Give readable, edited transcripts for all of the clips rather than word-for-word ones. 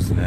ですね。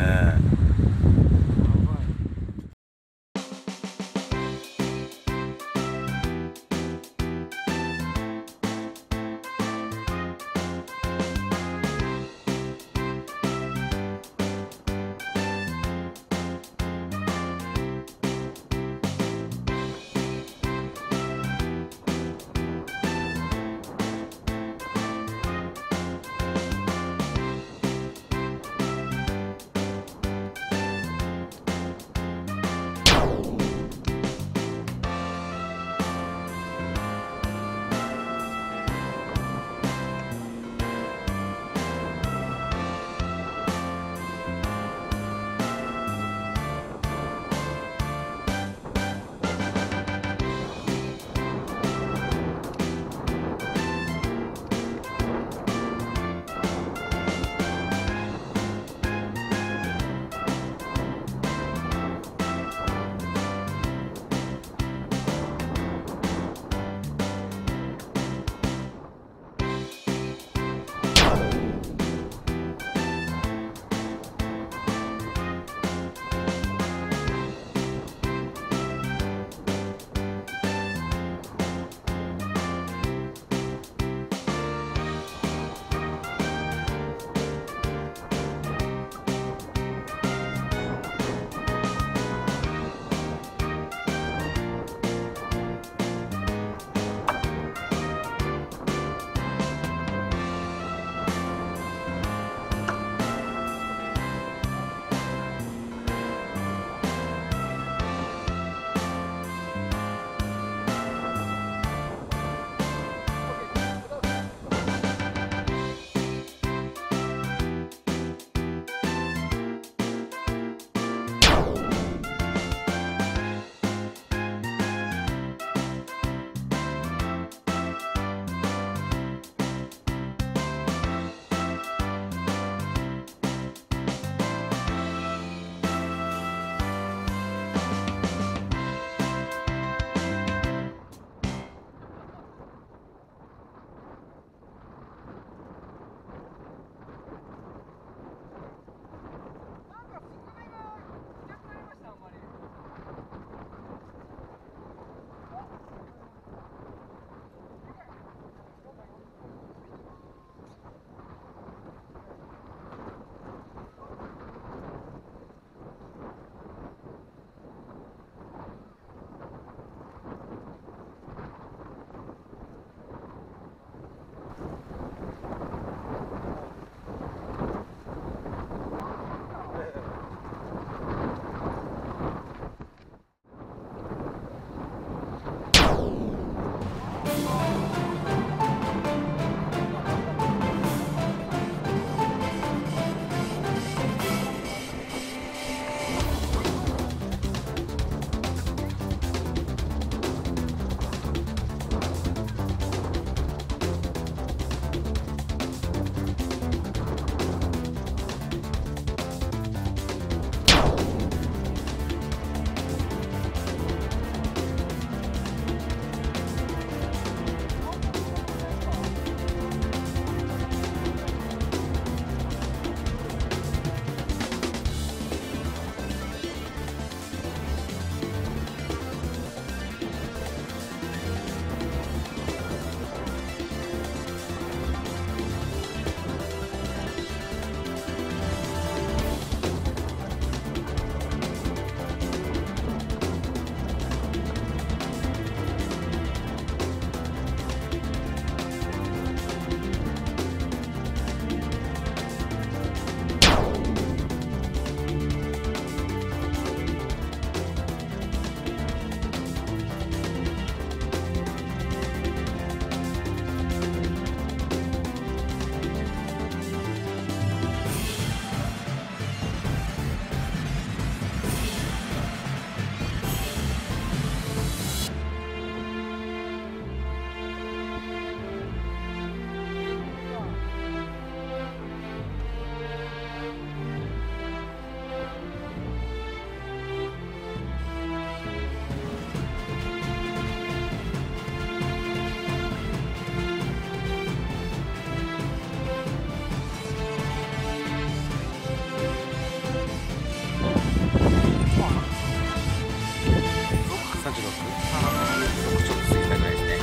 36、ちょっと過ぎたぐらいですね。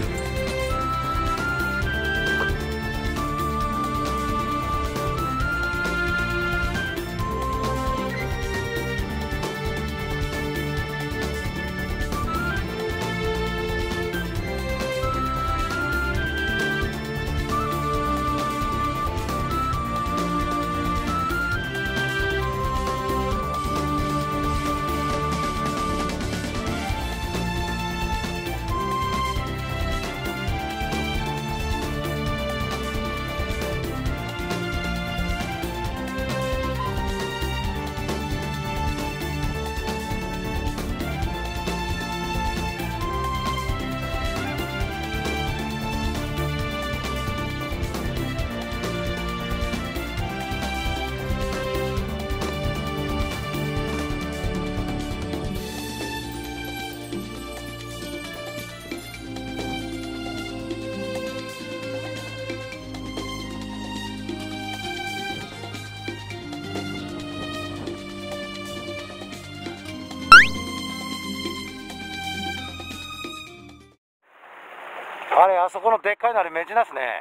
あれ、あそこのでっかいのあれメジナスね。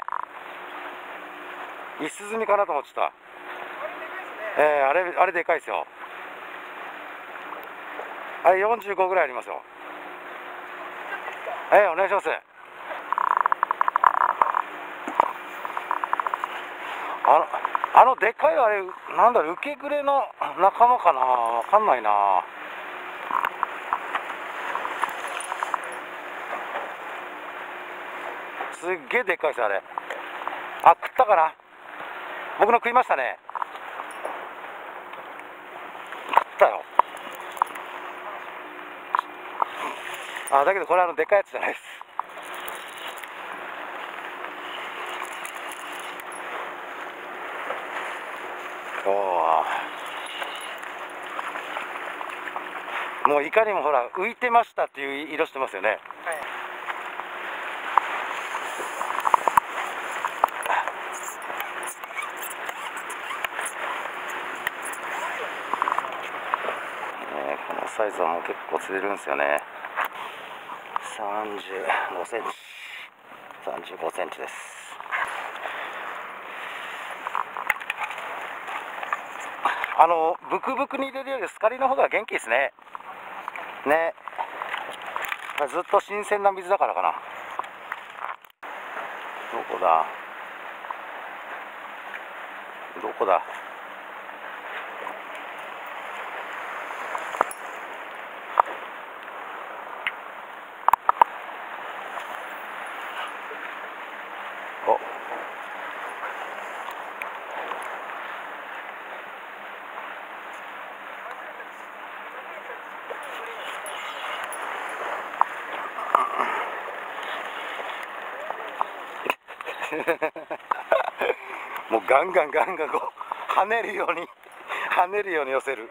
イスズミかなと思ってた。あれでかいですよ。あれ45ぐらいありますよ。お願いします。あのでっかいのあれ、なんだろう、ウケグレの仲間かな、わかんないな。すっげえでっかいですよ、あれ。あ、食ったかな。僕の食いましたね。食ったよ。あ、だけどこれでっかいやつじゃないです。おお。もういかにもほら浮いてましたっていう色してますよね。はい。このサイズはもう結構釣れるんですよね。35センチ、35センチです。ブクブクに入れるよりスカリの方が元気ですね。ね。ずっと新鮮な水だからかな。どこだ。お。もうガンガンこう跳ねるように寄せる。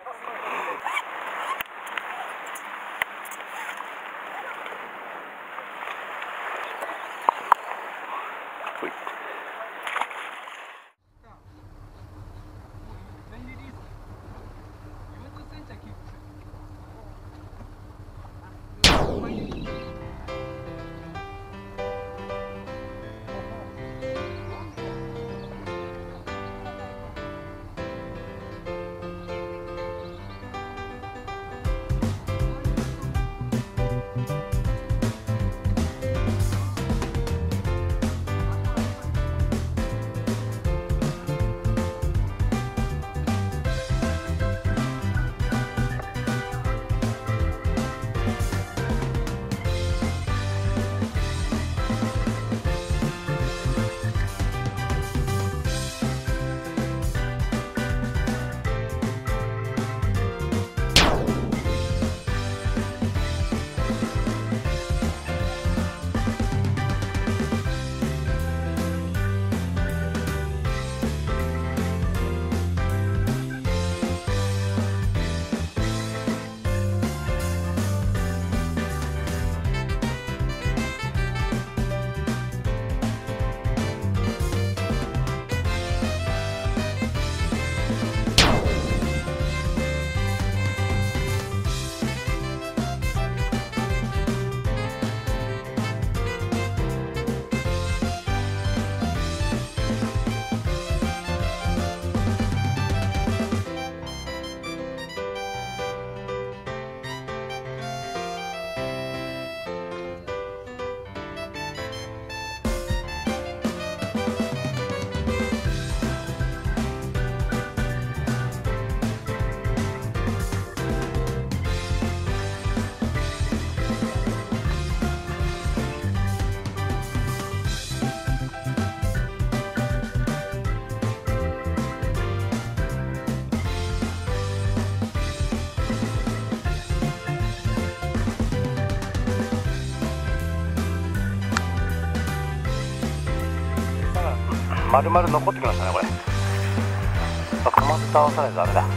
丸々残ってきましたねこれ。かまず倒さないとダメだ。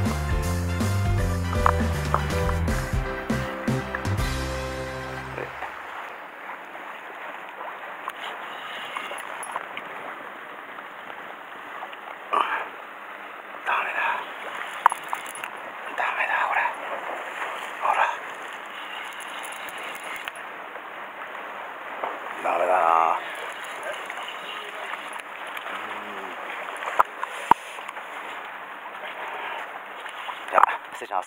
ダメだな。じゃあ失礼します。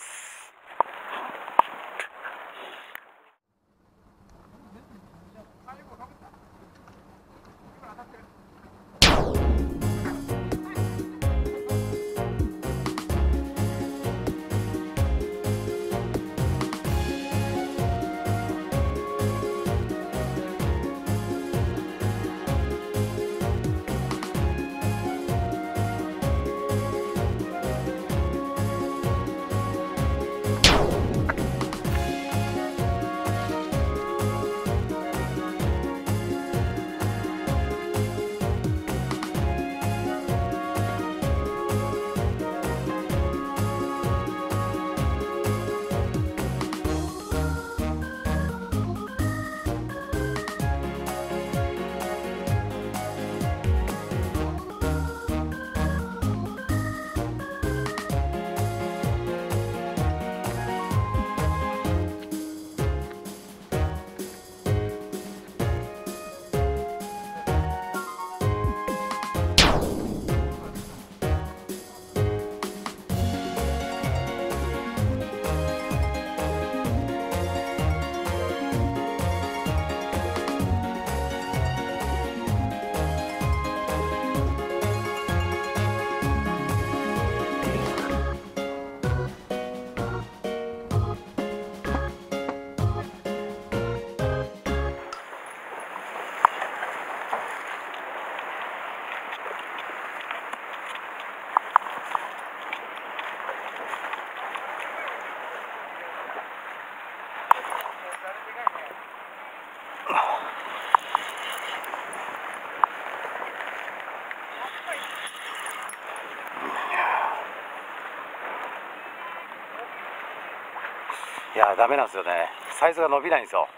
いやダメなんですよね。サイズが伸びないんですよ。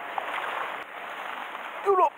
うろっ。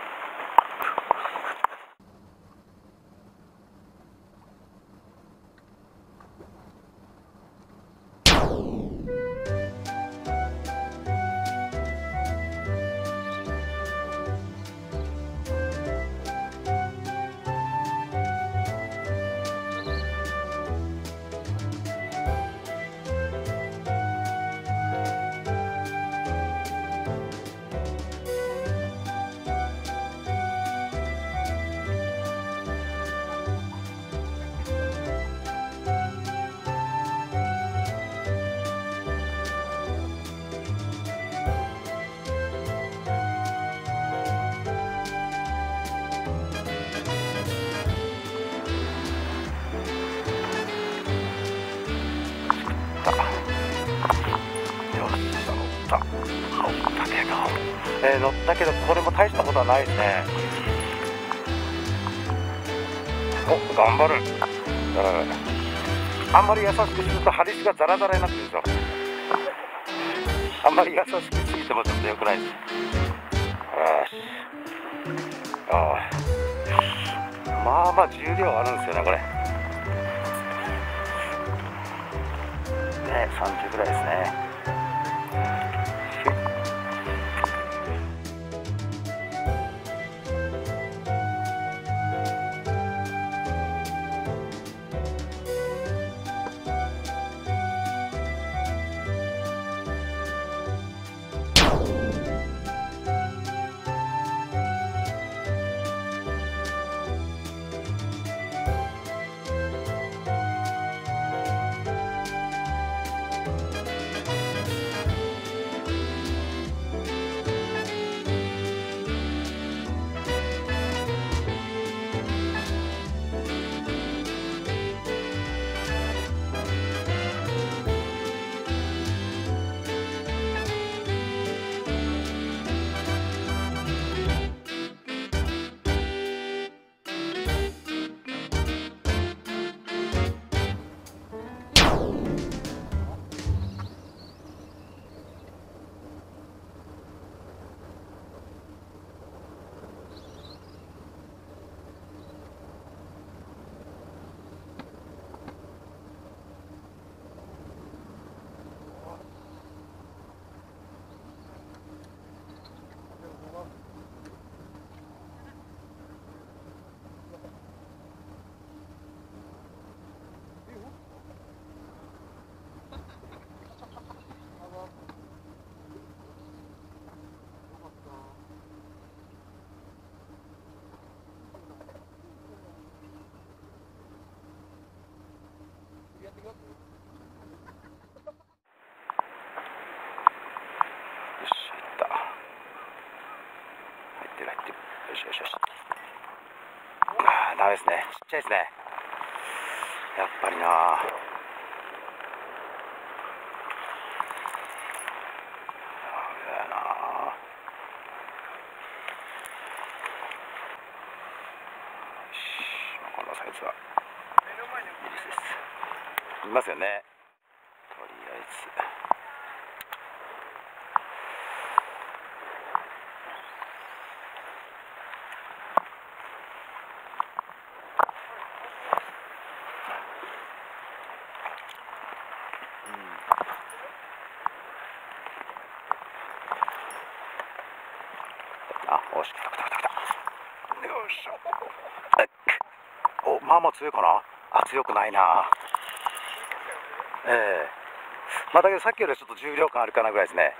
乗ったけどこれも大したことはないですね。お、頑張る。あんまり優しくすると針がザラザラになってるんですよ。あんまり優しくしすぎてもちょっと良くないです。まあまあ重量あるんですよねこれね。30ぐらいですね。 ちゃいですね、やっぱりな。このサイズはイギリスです。いますよね。とりあえずおし、来た来た来た来た。よいしょ。お、まあまあ強いかな。強くないな。まあだけどさっきよりはちょっと重量感あるかなぐらいですね。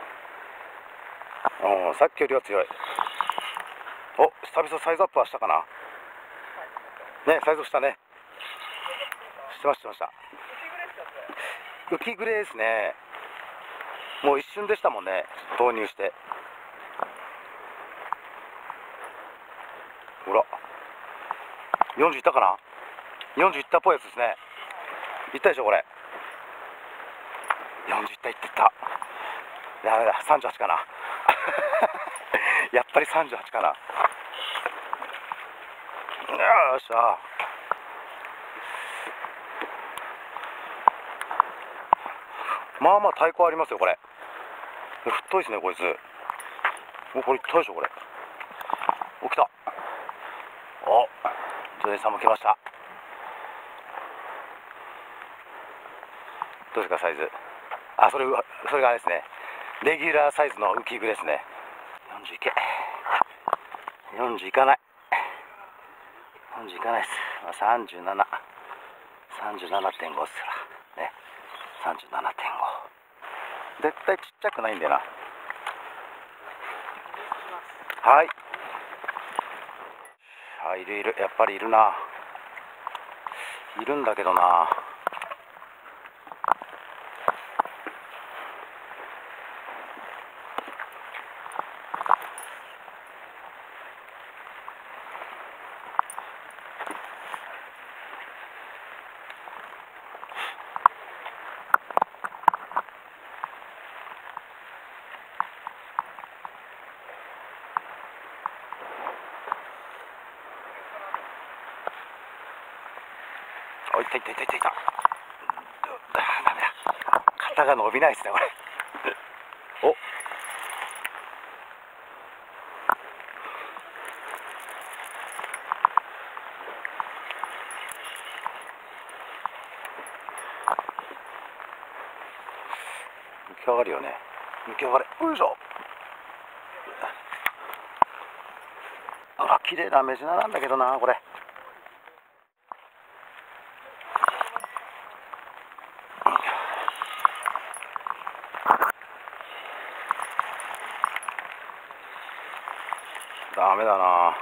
さっきよりは強い。お、久々サイズアップはしたかな。ね、サイズしたね。してました、してました。浮きグレーですね。もう一瞬でしたもんね、投入して。ほら、40いったかな。40いったっぽいやつですね。いったでしょこれ。40いった、いってった。ダメだ、38かな。やっぱり38かな。よっしゃ。まあまあ太鼓ありますよこれ。太いですねこいつ。もうこれいったでしょこれ。起きた。お、女優さんも来ました。どうですかサイズ。それがあれですね、レギュラーサイズの浮き具ですね。40いけ。40いかない。40いかないです。37.5 ですからね。37.5。絶対ちっちゃくないんだよな。はい。いるいる、やっぱりいるな。いるんだけどな。いったいったいったいったいった。ダメだ、肩が伸びないですねこれ。お、浮き上がるよね。浮き上がれ。よいしょ。綺麗なメジナなんだけどなこれ。ダメだな。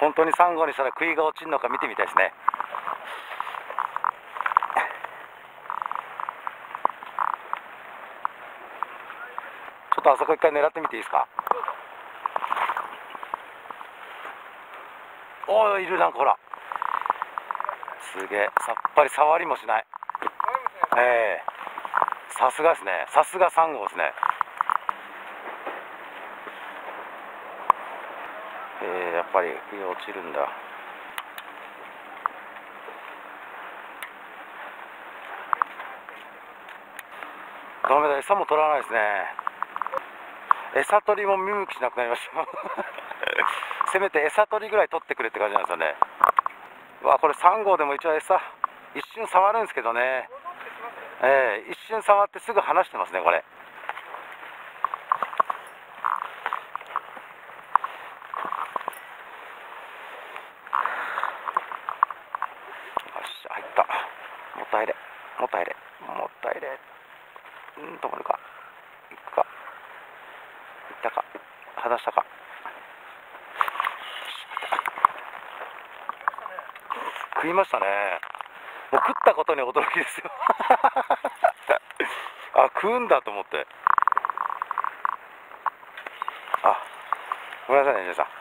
本当にサンゴにしたら杭が落ちるのか見てみたいですね。ちょっとあそこ一回狙ってみていいですか。おー、いる。なんかほら、すげえ、さっぱり触りもしない。さすがですね。さすがサンゴですね。やっぱり杭が落ちるんだ。ダメだ、餌も取らないですね。餌取りも見向きしなくなりましたせめて餌取りぐらい取ってくれって感じなんですよね。うわ、これ3号でも一応餌一瞬触るんですけどね、一瞬触ってすぐ離してますね、これ。よし、入った。もっと入れ、もっと入れ、もっと入れ。止まるか、いくか、いったか、離したか。食いましたね。もう食ったことに驚きですよあ、食うんだと思って。あ、ごめんなさいね、皆さ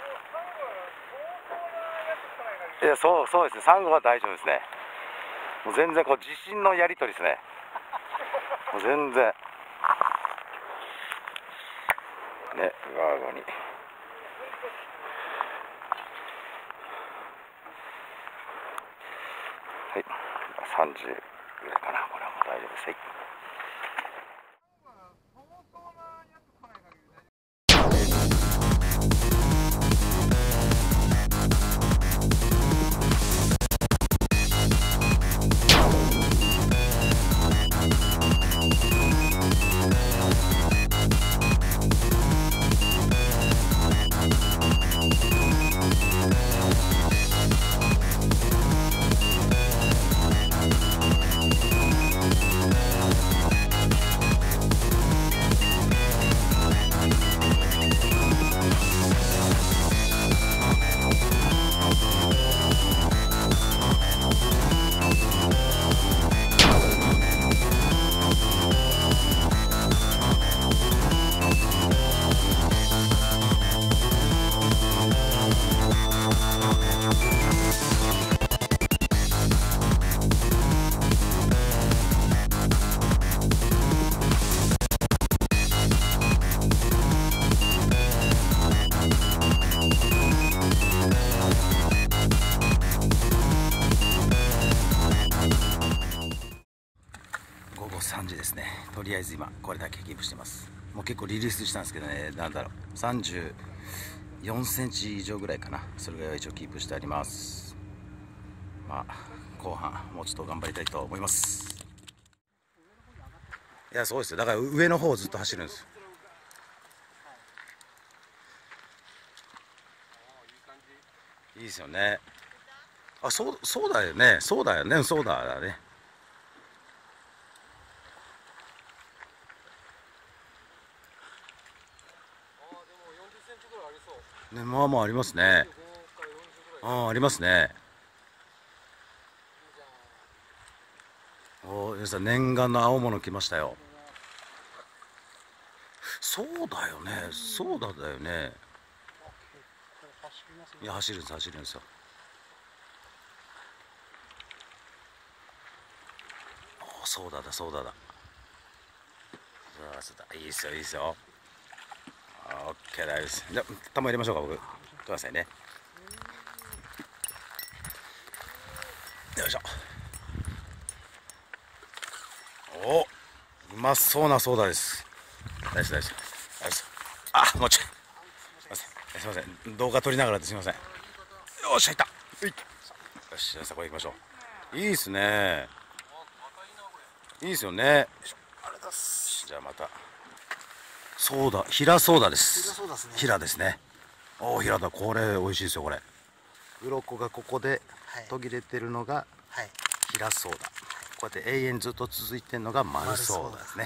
ん。いや、そうですね、サンゴは大丈夫ですね。もう全然こう自信のやり取りですね。もう全然ね、うわうわに。はい、30ぐらいかな。これはもう大丈夫です。はい。3時ですね。とりあえず今これだけキープしてます。もう結構リリースしたんですけどね、なんだろう、34センチ以上ぐらいかな。それぐらいは一応キープしてあります。まあ後半もうちょっと頑張りたいと思います。いや、そうですよ。だから上の方をずっと走るんですよ。いいですよね。あ、そうだよね、そうだよね、そうだね。ね、まあまあありますね。ありますね。皆さん念願の青物来ましたよ。そうだよね、そうだよね。いや、走るんですよ。そうだ、いいですよ、いいですよ。オッケー、大丈夫です。じゃあ玉入れましょうか。僕くださいね。よいしょ。お、うまそうなソーダです。大丈夫。あ、もうちょい。すいません、動画撮りながらですいません。よっしゃ、いった。よし、じゃあこれ行きましょう。いいですね。いいですよね。じゃあまた。ソーダ、平ソーダです。平ですね。おお、平だ。これ美味しいですよ。これ鱗がここで途切れてるのが平ソーダ。こうやって永遠ずっと続いてるのが丸ソーダですね。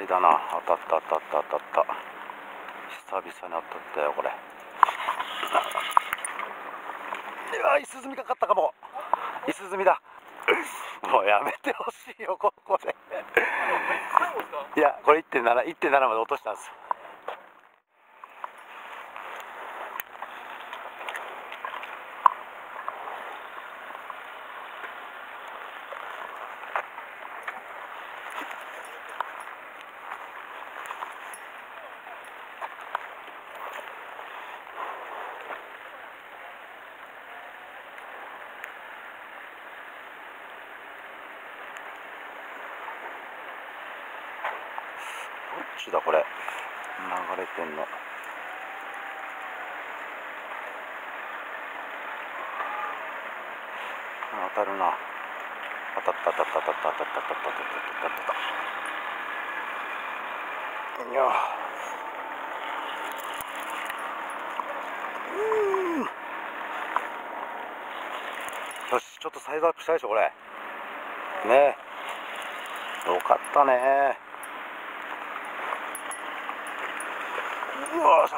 りだな。当たった当たった当たった。久々に当たったよこれ。うわ、イスズミかかったかも。イスズミだ。もうやめてほしいよここで。いやこれ 1.7 まで落としたんですよ。どっちだこれ、流れてんの。当たるな。当たった当たった当たった当たった当たった当たった当たった。いやよし、ちょっとサイズアップしたでしょこれね。よかったね。よいしょ。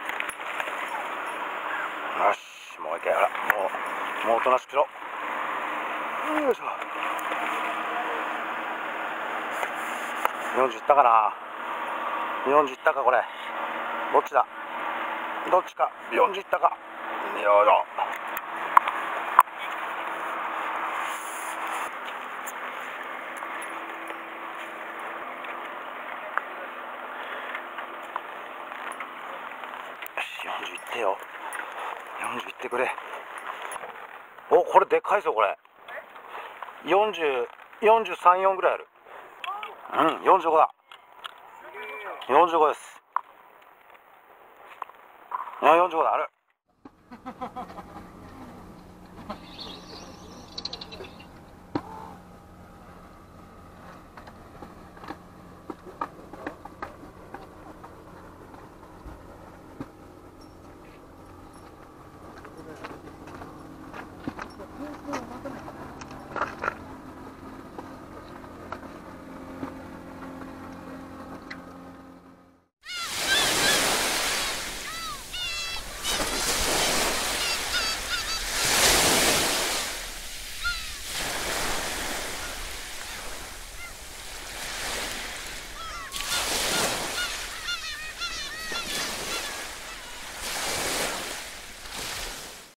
よし、もう一回やら。もうおとなしくしろ。よいしょ。40いったかな。40いったかこれ。どっちだ。どっちか。40いったか。よいしょ。40いってよ。40いってくれ。お、これでかいぞこれ。43、4ぐらいある。うん、45だ。45です。いや、45だある。